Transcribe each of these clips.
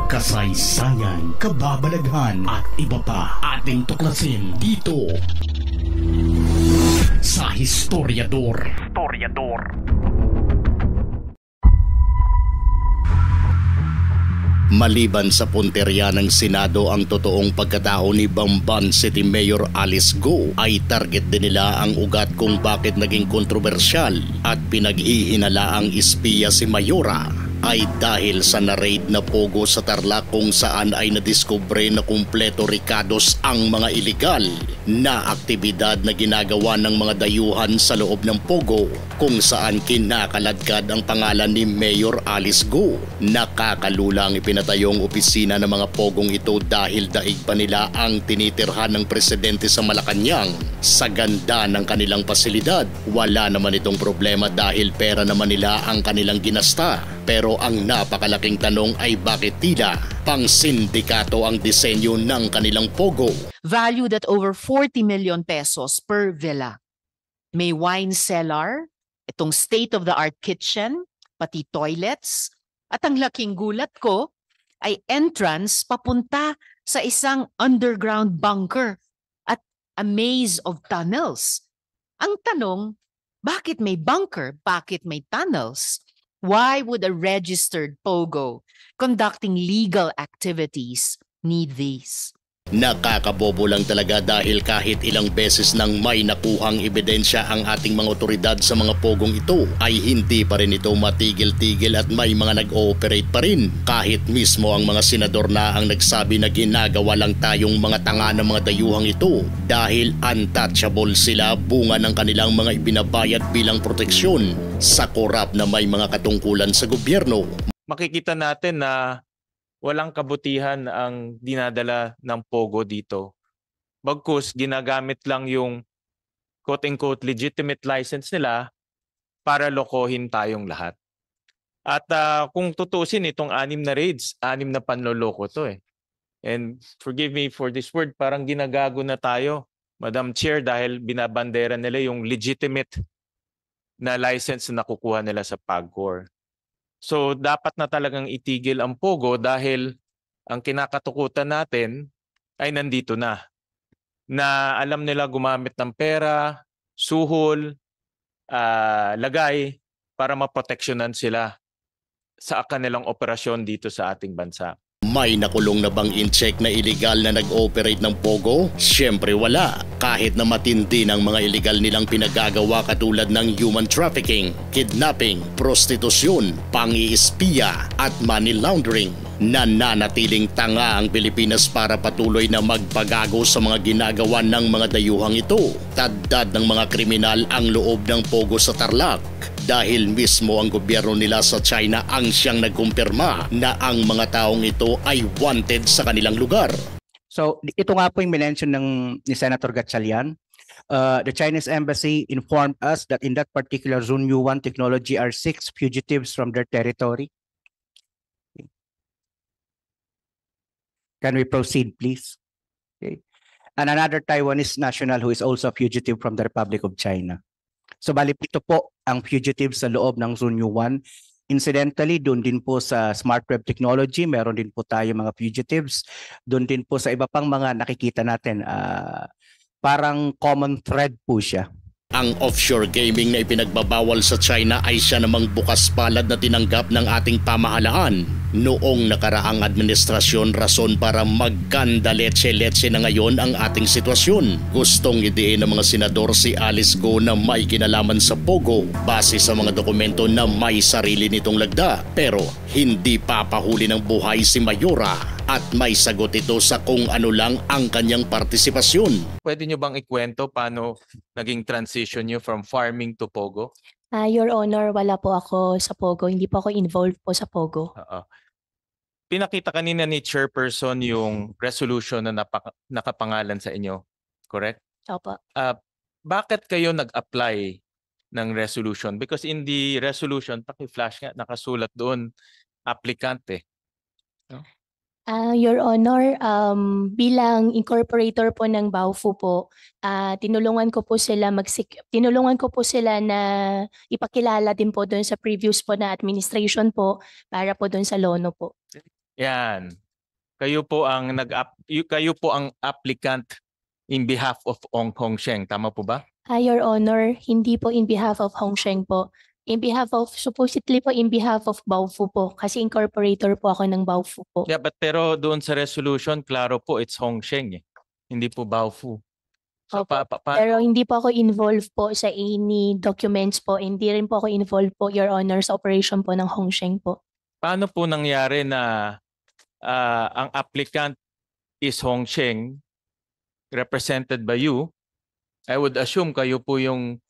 kasaysayan, kababalaghan at iba pa ating tuklasin dito sa Historiador. Maliban sa punterya ng Senado ang totoong pagkatao ni Bamban City Mayor Alice Go, ay target din nila ang ugat kung bakit naging kontrobersyal at pinag-ihinala ang espiya si Mayora ay dahil sa na-raid na pogo sa Tarlac kung saan ay nadiskubre na kumpleto rikados ang mga ilegal na aktibidad na ginagawa ng mga dayuhan sa loob ng pogo kung saan kinakaladkad ang pangalan ni Mayor Alice Go. Nakakalulang ipinatayong opisina ng mga pogong ito dahil daig pa nila ang tinitirhan ng presidente sa Malacanang. Sa ganda ng kanilang pasilidad, wala naman itong problema dahil pera naman nila ang kanilang ginasta. Pero ang napakalaking tanong ay bakit tila pang-sindikato ang disenyo ng kanilang pogo? Valued at over 40 million pesos per villa. May wine cellar, itong state-of-the-art kitchen, pati toilets, at ang laking gulat ko ay entrance papunta sa isang underground bunker at a maze of tunnels. Ang tanong, bakit may bunker? Bakit may tunnels? Why would a registered POGO conducting legal activities need these? Nakakabobo lang talaga dahil kahit ilang beses nang may nakuhang ebidensya ang ating mga otoridad sa mga pogong ito ay hindi pa rin ito matigil-tigil at may mga nag-ooperate pa rin. Kahit mismo ang mga senador na ang nagsabi na ginagawa lang tayong mga tanga ng mga dayuhang ito dahil untouchable sila, bunga ng kanilang mga ibinabayad bilang proteksyon sa korap na may mga katungkulan sa gobyerno. Makikita natin na walang kabutihan ang dinadala ng pogo dito. Bagkus ginagamit lang yung quote-unquote legitimate license nila para lokohin tayong lahat. At kung tutusin itong 6 na raids, 6 na panloloko to eh. And forgive me for this word, parang ginagago na tayo, Madam Chair, dahil binabandera nila yung legitimate na license na nakukuha nila sa PAGCOR. So dapat na talagang itigil ang pogo dahil ang kinakatukutan natin ay nandito na alam nila gumamit ng pera, suhol, lagay para maproteksyonan sila sa kanilang operasyon dito sa ating bansa. May nakulong na bang in-check na illegal na nag-ooperate ng pogo? Siyempre wala. Kahit na matindi ng mga illegal nilang pinagagawa katulad ng human trafficking, kidnapping, prostitusyon, pang-iispiya at money laundering. Nananatiling tanga ang Pilipinas para patuloy na magpagago sa mga ginagawa ng mga dayuhang ito. Taddad ng mga kriminal ang loob ng pogo sa Tarlac dahil mismo ang gobyerno nila sa China ang siyang nagkumpirma na ang mga taong ito ay wanted sa kanilang lugar. So ito nga po yung minention ni Senator Gatchalian. The Chinese embassy informed us that in that particular Zone U1 technology are 6 fugitives from their territory. Can we proceed, please? Okay. And another Taiwanese national who is also a fugitive from the Republic of China. So bali ito po ang fugitives sa loob ng Zone U1. Incidentally, doon din po sa smart web technology, meron din po tayo mga fugitives. Doon din po sa iba pang mga nakikita natin, parang common thread po siya. Ang offshore gaming na ipinagbabawal sa China ay siya namang bukas palad na tinanggap ng ating pamahalaan noong nakaraang administrasyon, rason para magganda letse-letse na ngayon ang ating sitwasyon. Gustong idiin ng mga senador si Alice Go na may kinalaman sa pogo base sa mga dokumento na may sarili nitong lagda, pero hindi papahuli ng buhay si Mayora at may sagot ito sa kung ano lang ang kanyang partisipasyon. Pwede nyo bang ikwento paano naging transition nyo from farming to pogo? Your Honor, wala po ako sa pogo. Hindi po ako involved po sa pogo. Pinakita kanina ni Chairperson yung resolution na nakapangalan sa inyo, correct? Opo. Bakit kayo nag-apply ng resolution? Because in the resolution, paki-flash nga, nakasulat doon, applicant eh. No? Your Honor, bilang incorporator po ng BAUFU po, tinulungan ko po sila na ipakilala din po doon sa previous po na administration po para po doon sa LONO po. Yan. Kayo po ang kayo po ang applicant in behalf of Ong Hongsheng, tama po ba? Your Honor, hindi po in behalf of Hongsheng po. Supposedly po in behalf of Baofu po. Kasi incorporator po ako ng Baofu po. Yeah, pero doon sa resolution, klaro po it's Hongsheng eh. Hindi po Baofu. So, Opo. Pero hindi po ako involved po sa any documents po. Hindi rin po ako involved po, Your Honor, sa operation po ng Hongsheng po. paano po nangyari na ang applicant is Hongsheng represented by you? I would assume kayo po yung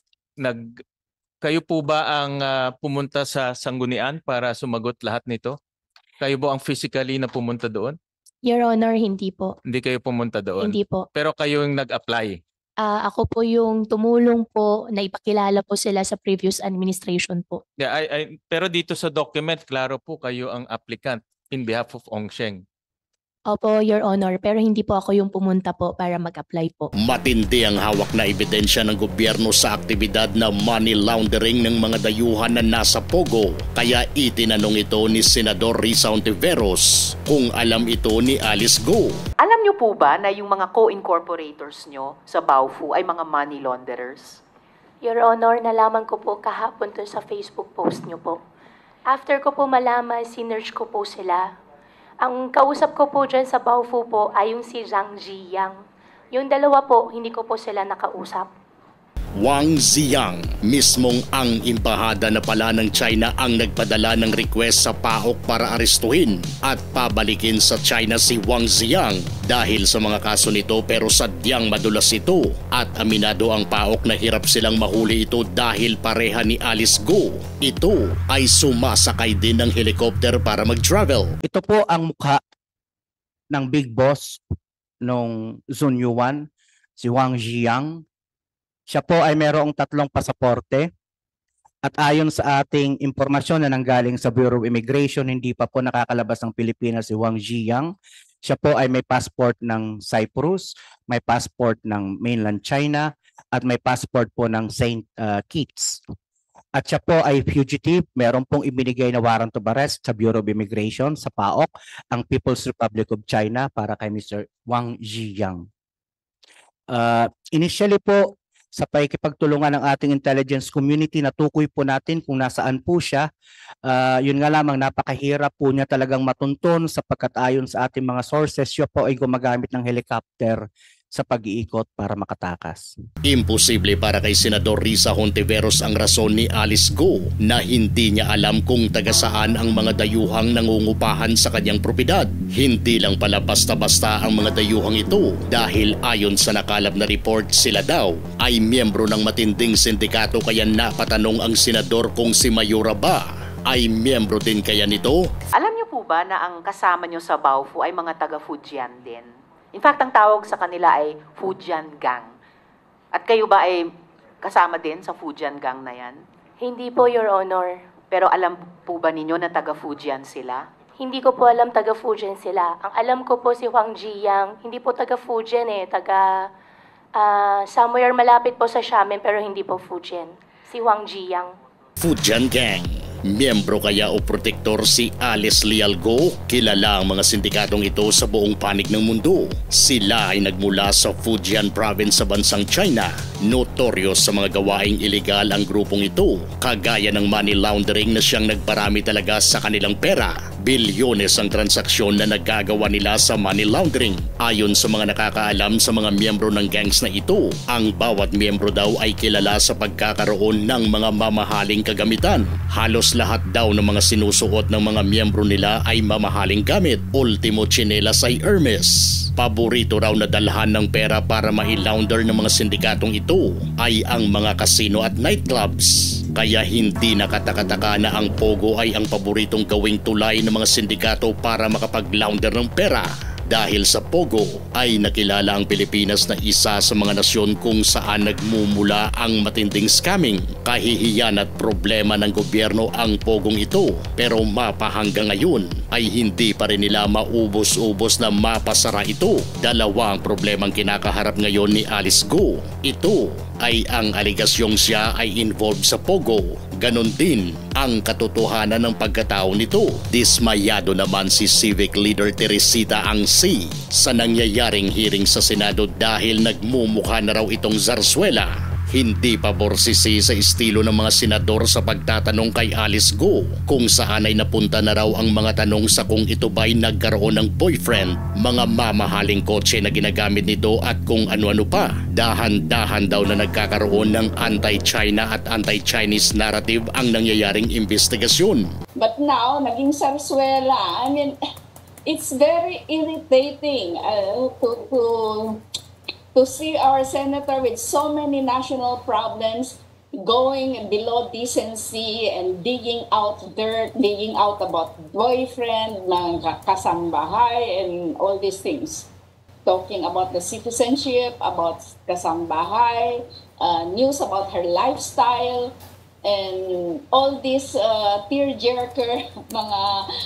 kayo po ba ang pumunta sa sanggunian para sumagot lahat nito? Kayo po ang physically na pumunta doon? Your Honor, hindi po. Hindi kayo pumunta doon? Hindi po. Pero kayo yung nag-apply? Ako po yung tumulong po na ipakilala po sila sa previous administration po. Yeah, pero dito sa document, klaro po kayo ang applicant in behalf of Hongsheng. Opo, Your Honor, pero hindi po ako yung pumunta po para mag-apply po. Matindi ang hawak na ebidensya ng gobyerno sa aktibidad na money laundering ng mga dayuhan na nasa Pogo. Kaya itinanong ito ni Senador Risa Hontiveros kung alam ito ni Alice Go. Alam niyo po ba na yung mga co-incorporators nyo sa Baofu ay mga money launderers? Your Honor, nalaman ko po kahapon to sa Facebook post niyo po. After ko po malaman, sinerge ko po sila. Ang kausap ko po dyan sa Baofu po ay yung si Zhang Ziyang. Yung dalawa po, hindi ko po sila nakausap. Wang Ziyang, mismong ang embahada na pala ng China ang nagpadala ng request sa PAOK para arestuhin at pabalikin sa China si Wang Ziyang dahil sa mga kaso nito, pero sadyang madulas ito at aminado ang PAOK na hirap silang mahuli ito dahil pareha ni Alice Go. Ito ay sumasakay din ng helicopter para mag-travel. Ito po ang mukha ng big boss nung Zunyuan, si Wang Ziyang. Siya po ay mayroong 3 pasaporte at ayon sa ating impormasyon na nanggaling sa Bureau of Immigration, hindi pa po nakakalabas ng Pilipinas si Wang Ziyang. Siya po ay may passport ng Cyprus, may passport ng mainland China at may passport po ng St. Kitts. At siya po ay fugitive, meron pong ibinigay na warrant of arrest sa Bureau of Immigration sa PAOK, ang People's Republic of China, para kay Mr. Wang Ziyang. Initially po, sa pakikipagtulungan ng ating intelligence community, natukoy po natin kung nasaan po siya. Yun nga lamang, napakahirap po niya talagang matunton sapagkat ayon sa ating mga sources, siya po ay gumagamit ng helicopter sa pag-iikot para makatakas. Imposible para kay Senador Risa Hontiveros ang rason ni Alice Go na hindi niya alam kung taga saan ang mga dayuhang nangungupahan sa kanyang propiedad. Hindi lang pala basta-basta ang mga dayuhang ito dahil ayon sa nakalap na report, sila daw ay miyembro ng matinding sindikato, kaya napatanong ang senador kung si Mayura ba ay miyembro din kaya nito. Alam niyo po ba na ang kasama niyo sa Baofu ay mga taga-Fujian din? In fact, ang tawag sa kanila ay Fujian Gang. At kayo ba ay kasama din sa Fujian Gang na yan? Hindi po, Your Honor. Pero alam po ba ninyo na taga-Fujian sila? Hindi ko po alam taga-Fujian sila. Ang alam ko po si Wang Ziyang, hindi po taga-Fujian somewhere malapit po sa Xiamen pero hindi po Fujian. Si Wang Ziyang. Fujian Gang. Miyembro kaya o protektor si Alice Lialgo? Kilala ang mga sindikatong ito sa buong panig ng mundo. Sila ay nagmula sa Fujian province sa bansang China. Notorious sa mga gawaing ilegal ang grupong ito, kagaya ng money laundering na siyang nagparami talaga sa kanilang pera. Bilyones ang transaksyon na nagagawa nila sa money laundering. Ayon sa mga nakakaalam sa mga miyembro ng gangs na ito, ang bawat miyembro daw ay kilala sa pagkakaroon ng mga mamahaling kagamitan. Halos lahat daw ng mga sinusuot ng mga miyembro nila ay mamahaling gamit. Ultimo tsinelas ay Hermes. Paborito raw na dalhan ng pera para mai-launder ng mga sindikatong ito ay ang mga casino at nightclubs. Kaya hindi nakataka-taka na ang Pogo ay ang paboritong gawing tulay ng mga sindikato para makapag-launder ng pera. Dahil sa Pogo ay nakilala ang Pilipinas na isa sa mga nasyon kung saan nagmumula ang matinding scamming. Kahihiyan at problema ng gobyerno ang Pogong ito, pero mapa hanggang ngayon ay hindi pa rin nila maubos-ubos na mapasara ito. Dalawa ang problemang kinakaharap ngayon ni Alice Go. Ito ay ang aligasyong siya ay involved sa Pogo. Ganon din ang katotohanan ng pagkatao nito. Dismayado naman si Civic Leader Teresita Angsi sa nangyayaring hearing sa Senado dahil nagmumukha na raw itong zarsuela. Hindi pabor si C sa estilo ng mga senador sa pagtatanong kay Alice Go kung saan ay napunta na raw ang mga tanong sa kung ito ba'y nagkaroon ng boyfriend, mga mamahaling kotse na ginagamit nito at kung ano-ano pa. Dahan-dahan daw na nagkakaroon ng anti-China at anti-Chinese narrative ang nangyayaring investigasyon. But now, naging sarsuela. I mean, it's very irritating to see our senator with so many national problems going below decency and digging out dirt, digging out about boyfriend, mga kasambahay, and all these things. Talking about the citizenship, about kasambahay, news about her lifestyle, and all this tearjerker, mga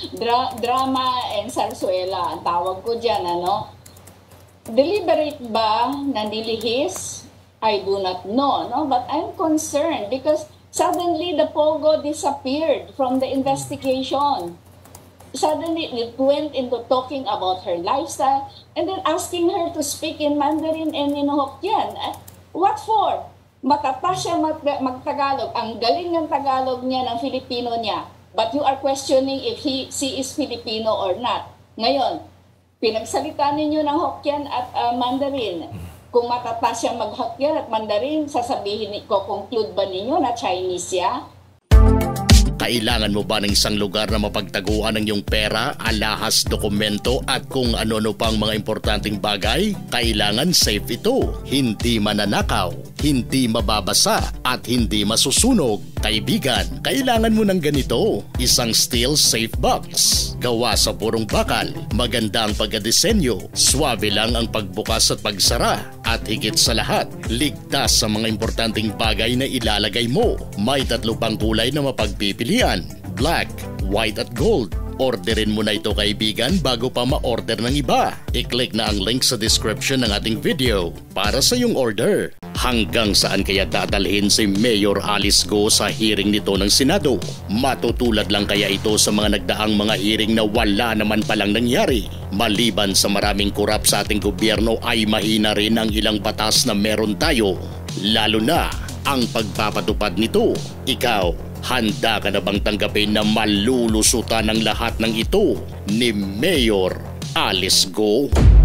drama and sarsuela. Ang tawag ko dyan, ano? Deliberate ba na nilihis? I do not know, no? But I'm concerned because suddenly the Pogo disappeared from the investigation. Suddenly it went into talking about her lifestyle and then asking her to speak in Mandarin and in Hokkien. What for? Matata siya magtagalog. Ang galing ng Tagalog niya, ng Filipino niya. But you are questioning if she is Filipino or not. Ngayon, pinagsalita ninyo ng Hokkien at Mandarin. Kung matata siya mag-Hokkien at Mandarin, sasabihin ko, conclude ba ninyo na Chinese siya? Kailangan mo ba ng isang lugar na mapagtaguan ng iyong pera, alahas, dokumento at kung ano-ano pang mga importanteng bagay? Kailangan safe ito, hindi mananakaw, hindi mababasa at hindi masusunog. Kaibigan, kailangan mo ng ganito, isang steel safe box. Gawa sa purong bakal, maganda ang pagkadisenyo, swabe lang ang pagbukas at pagsara. At higit sa lahat, ligtas sa mga importanteng bagay na ilalagay mo. May 3 pang kulay na mapagpipilian, black, white at gold. Orderin mo na ito kaibigan bago pa ma-order ng iba. I-click na ang link sa description ng ating video para sa iyong order. Hanggang saan kaya dadalhin si Mayor Alice Go sa hearing nito ng Senado? Matutulad lang kaya ito sa mga nagdaang mga hearing na wala naman palang nangyari? Maliban sa maraming kurap sa ating gobyerno ay mahina rin ang ilang batas na meron tayo. Lalo na ang pagpapatupad nito. Ikaw, handa ka na bang tanggapin na malulusutan ng lahat ng ito ni Mayor Alice Go?